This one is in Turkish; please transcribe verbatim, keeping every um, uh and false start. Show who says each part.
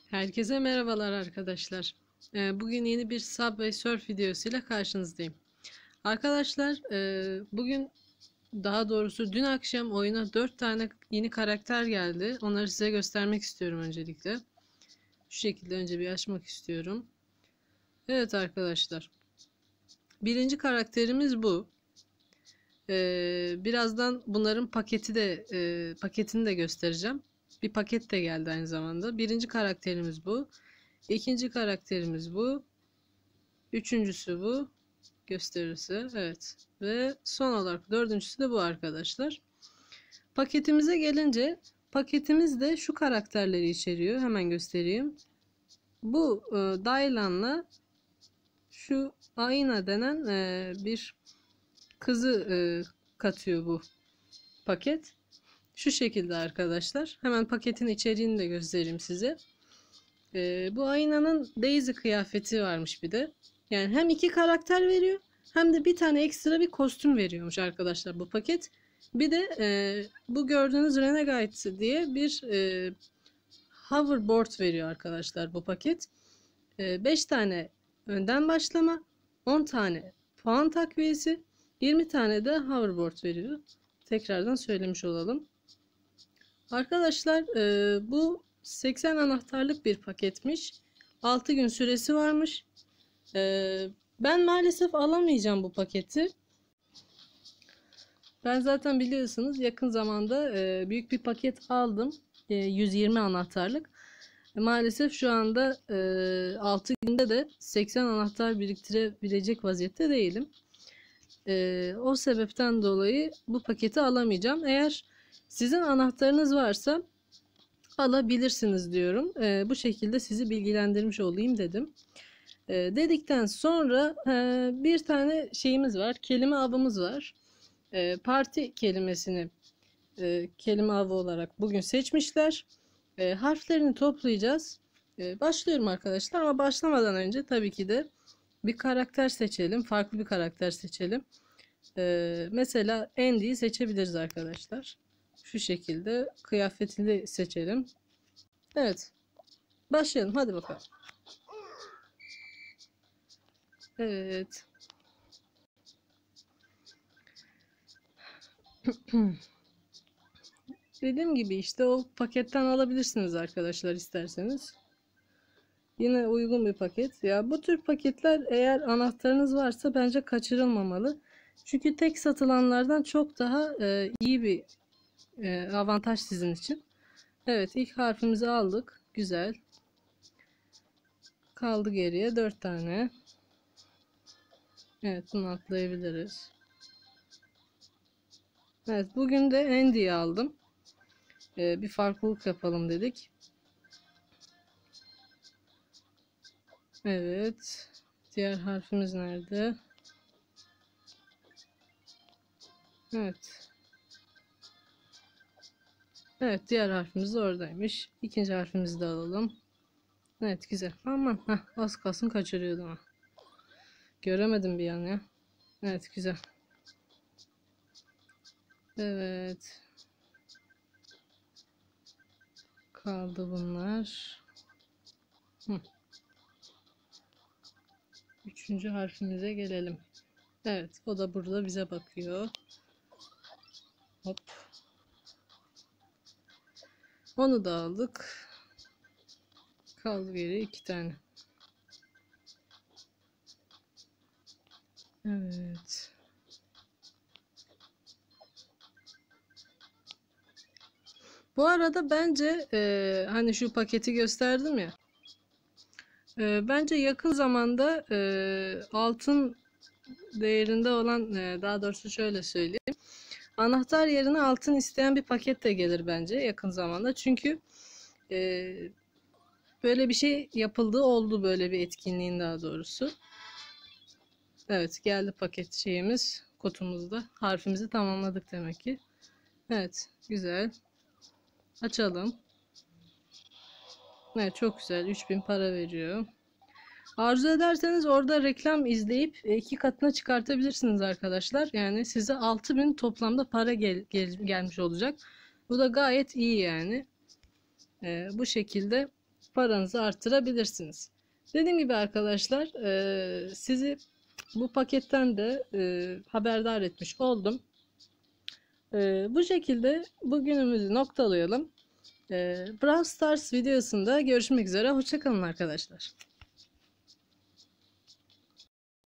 Speaker 1: Herkese merhabalar arkadaşlar. Ee, Bugün yeni bir Subway Surf videosuyla karşınızdayım. Arkadaşlar e, bugün daha doğrusu dün akşam oyuna dört tane yeni karakter geldi. Onları size göstermek istiyorum öncelikle. Şu şekilde önce bir açmak istiyorum. Evet arkadaşlar. Birinci karakterimiz bu. Ee, birazdan bunların paketi de e, paketini de göstereceğim. Bir paket de geldi aynı zamanda. Birinci karakterimiz bu. İkinci karakterimiz bu. Üçüncüsü bu. Gösterirse. Evet. Ve son olarak dördüncüsü de bu arkadaşlar. Paketimize gelince paketimiz de şu karakterleri içeriyor. Hemen göstereyim. Bu e, Dylan'la şu Aina denen e, bir kızı e, katıyor bu paket. Şu şekilde arkadaşlar. Hemen paketin içeriğini de göstereyim size. E, bu Aina'nın Daisy kıyafeti varmış bir de. Yani hem iki karakter veriyor hem de bir tane ekstra bir kostüm veriyormuş arkadaşlar bu paket. Bir de e, bu gördüğünüz Renegade diye bir e, hoverboard veriyor arkadaşlar bu paket. beş tane önden başlama, on tane puan takviyesi, yirmi tane de hoverboard veriyor. Tekrardan söylemiş olalım. Arkadaşlar e, bu seksen anahtarlık bir paketmiş. altı gün süresi varmış. E, ben maalesef alamayacağım bu paketi. Ben zaten biliyorsunuz yakın zamanda e, büyük bir paket aldım. E, yüz yirmi anahtarlık. E, maalesef şu anda e, altı günde de seksen anahtar biriktirebilecek vaziyette değilim. E, o sebepten dolayı bu paketi alamayacağım. Eğer sizin anahtarınız varsa alabilirsiniz diyorum. E, bu şekilde sizi bilgilendirmiş olayım dedim. E, dedikten sonra e, bir tane şeyimiz var. Kelime avımız var. E, parti kelimesini e, kelime avı olarak bugün seçmişler. E, harflerini toplayacağız. E, başlıyorum arkadaşlar ama başlamadan önce tabii ki de bir karakter seçelim. Farklı bir karakter seçelim. E, mesela Andy'yi seçebiliriz arkadaşlar. Şu şekilde kıyafetini seçelim. Evet. Başlayalım. Hadi bakalım. Evet. Dediğim gibi işte o paketten alabilirsiniz arkadaşlar isterseniz. Yine uygun bir paket. Ya bu tür paketler eğer anahtarınız varsa bence kaçırılmamalı. Çünkü tek satılanlardan çok daha e, iyi bir e, avantaj sizin için. Evet, ilk harfimizi aldık. Güzel. Kaldı geriye dört tane. Evet, bunu atlayabiliriz. Evet, bugün de Andy'yi aldım. Ee, bir farklılık yapalım dedik. Evet. Diğer harfimiz nerede? Evet. Evet, diğer harfimiz de oradaymış. İkinci harfimizi de alalım. Evet, güzel. Aman, heh, az kalsın kaçırıyordum ama. Göremedim bir an ya. Evet, güzel. Evet. Kaldı bunlar. Hı. Üçüncü harfimize gelelim. Evet, o da burada bize bakıyor. Hop. Onu da aldık. Kaldı geri iki tane. Evet. Bu arada bence e, hani şu paketi gösterdim ya. E, bence yakın zamanda e, altın değerinde olan e, daha doğrusu şöyle söyleyeyim. Anahtar yerine altın isteyen bir paket de gelir bence yakın zamanda. Çünkü e, böyle bir şey yapıldığı oldu, böyle bir etkinliğin daha doğrusu. Evet, geldi paket şeyimiz kutumuzda. Harfimizi tamamladık demek ki. Evet, güzel. Açalım. Evet, çok güzel. üç bin para veriyor. Arzu ederseniz orada reklam izleyip iki katına çıkartabilirsiniz arkadaşlar. Yani size altı bin toplamda para gel gel gelmiş olacak. Bu da gayet iyi yani. Ee, bu şekilde paranızı arttırabilirsiniz. Dediğim gibi arkadaşlar, e, sizi bu paketten de e, haberdar etmiş oldum. E, bu şekilde bugünümüzü noktalayalım. E, Brawl Stars videosunda görüşmek üzere. Hoşça kalın arkadaşlar.